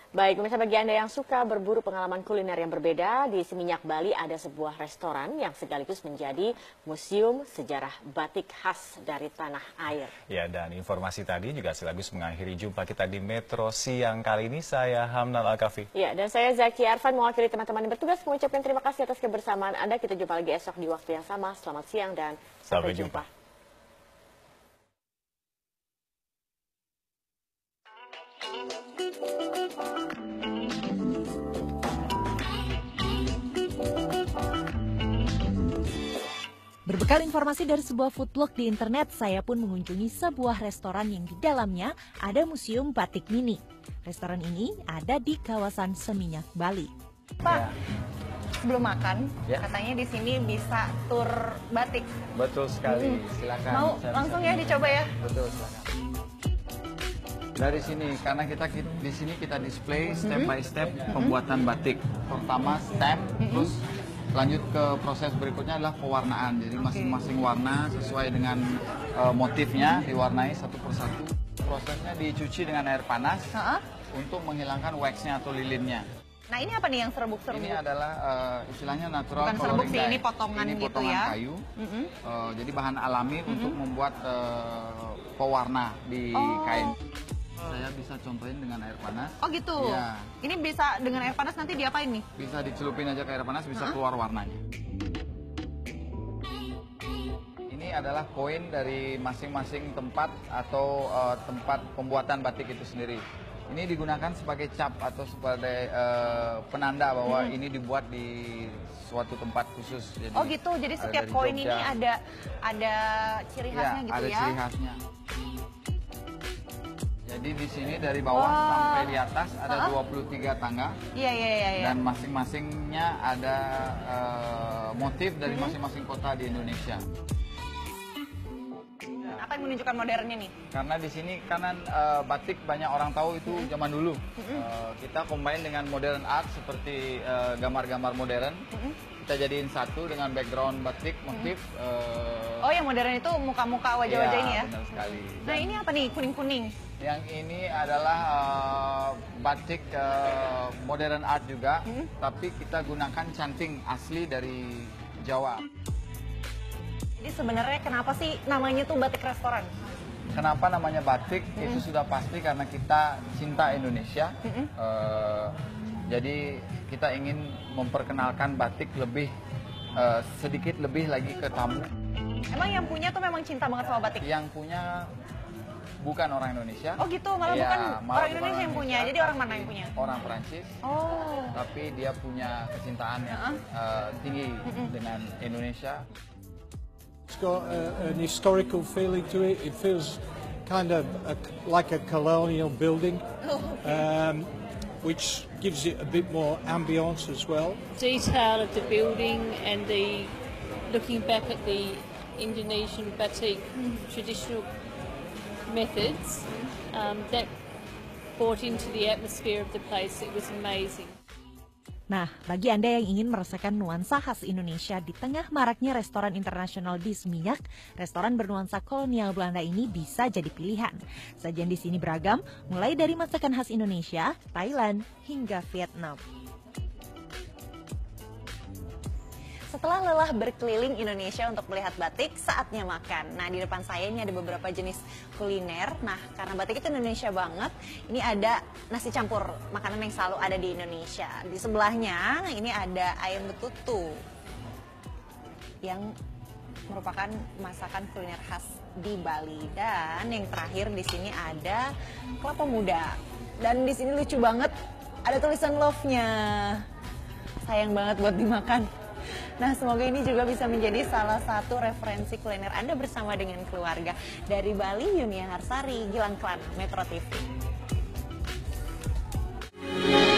Baik, pemirsa, bagi Anda yang suka berburu pengalaman kuliner yang berbeda, di Seminyak, Bali ada sebuah restoran yang sekaligus menjadi museum sejarah batik khas dari tanah air. Ya, dan informasi tadi juga sekaligus mengakhiri jumpa kita di Metro Siang kali ini. Saya Hamnal Al-Kafi. Ya, dan saya Zaki Arfan mewakili teman-teman yang bertugas mengucapkan terima kasih atas kebersamaan Anda. Kita jumpa lagi esok di waktu yang sama. Selamat siang dan sampai jumpa. Berbekal informasi dari sebuah foodblog di internet, saya pun mengunjungi sebuah restoran yang di dalamnya ada museum batik mini. Restoran ini ada di kawasan Seminyak, Bali. Pak, sebelum makan, katanya di sini bisa tur batik. Betul sekali, silakan. Mau langsung ya dicoba ya? Betul, silakan. Dari sini, karena kita di sini kita display step by step pembuatan batik. Pertama stem, terus lanjut ke proses berikutnya adalah pewarnaan. Jadi masing-masing warna sesuai dengan motifnya diwarnai satu persatu. Prosesnya dicuci dengan air panas untuk menghilangkan waxnya atau lilinnya. Nah, ini apa nih yang serbuk-serbuk? Ini adalah istilahnya natural bukan serbuk coloring sih, dye. ini potongan ini gitu potongan ya. kayu. Jadi bahan alami untuk membuat pewarna di kain. Saya bisa contohin dengan air panas. Oh gitu? Ya. Ini bisa dengan air panas nanti diapain nih? Bisa dicelupin aja ke air panas, bisa keluar warnanya. Ini adalah koin dari masing-masing tempat atau tempat pembuatan batik itu sendiri. Ini digunakan sebagai cap atau sebagai penanda bahwa ini dibuat di suatu tempat khusus. Jadi, oh gitu, jadi setiap koin ini ada ciri khasnya gitu ada ya? Ciri khasnya. Jadi di sini dari bawah sampai di atas ada 23 tangga. Iya. Dan masing-masingnya ada motif dari masing-masing kota di Indonesia. Apa yang menunjukkan modernnya nih? Karena di sini kanan batik banyak orang tahu itu zaman dulu. Kita combine dengan modern art seperti gambar-gambar modern. Kita jadiin satu dengan background batik motif. Oh, yang modern itu muka-muka wajah-wajah ini ya? Benar sekali. Nah, ini apa nih kuning-kuning? Yang ini adalah batik modern art juga, tapi kita gunakan canting asli dari Jawa. Jadi sebenarnya kenapa sih namanya tuh batik restoran? Kenapa namanya batik? Itu sudah pasti karena kita cinta Indonesia. Jadi kita ingin memperkenalkan batik lebih sedikit lebih lagi ke tamu. Emang yang punya tuh memang cinta banget sama batik? Yang punya bukan orang Indonesia. Oh gitu, malah bukan orang Indonesia yang punya. Jadi orang mana yang punya? Orang Perancis. Oh. Tapi dia punya kecintaan yang tinggi dengan Indonesia. It's got an historical feeling to it. It feels kind of like a colonial building, which gives it a bit more ambience as well. Detail of the building and the looking back at the Indonesian batik traditional methods that brought into the atmosphere of the place. It was amazing. Nah, bagi Anda yang ingin merasakan nuansa khas Indonesia di tengah maraknya restoran internasional di Seminyak, restoran bernuansa kolonial Belanda ini bisa jadi pilihan. Sajian di sini beragam, mulai dari masakan khas Indonesia, Thailand, hingga Vietnam. Setelah lelah berkeliling Indonesia untuk melihat batik, saatnya makan. Nah, di depan saya ini ada beberapa jenis kuliner. Nah, karena batik itu Indonesia banget, ini ada nasi campur, makanan yang selalu ada di Indonesia. Di sebelahnya ini ada ayam betutu yang merupakan masakan kuliner khas di Bali. Dan yang terakhir di sini ada kelapa muda. Dan di sini lucu banget, ada tulisan love-nya. Sayang banget buat dimakan. Nah, semoga ini juga bisa menjadi salah satu referensi kuliner Anda bersama dengan keluarga. Dari Bali, Yunia Harsari, Gilang Klan, Metro TV.